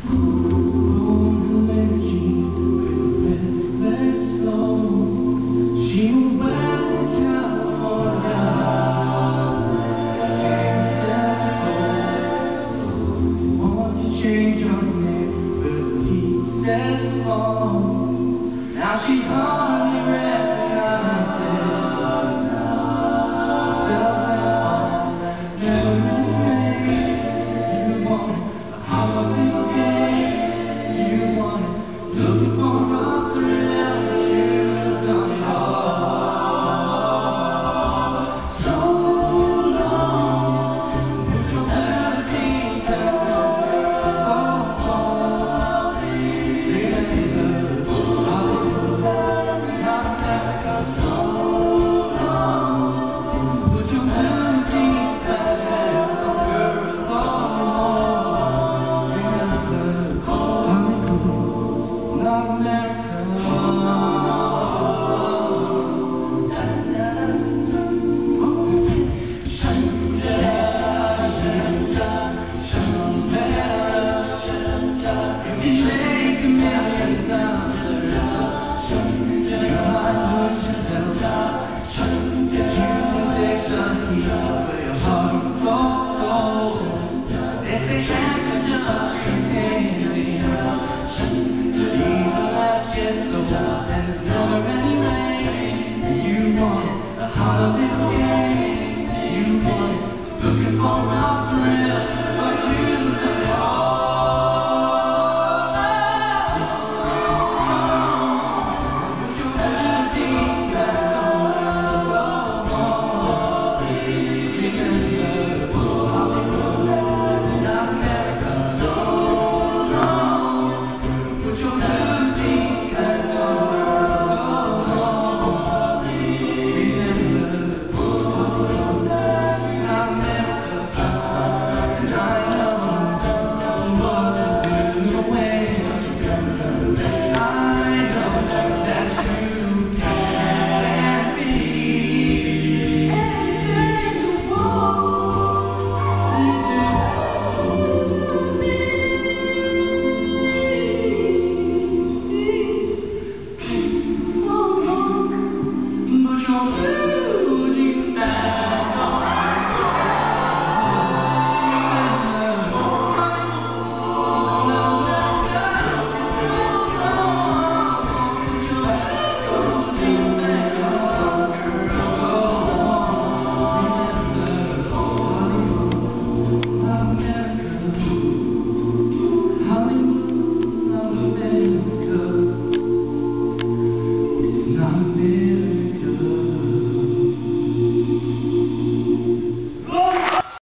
Born energy with a restless soul. She moved west to California. Came centerfold. Want to change her name, but the pieces fall. Now she hardly recognizes herself at all. It's never really rain. You want it, a hollow little game. You want it, looking for a thrill, but you've done it all. So long, put your melodies and looking for a thrill, but you've done it all. Put your melodies and remember Hollywood, not America. So long. Put your melodies and Hollywood's not America. It's not America.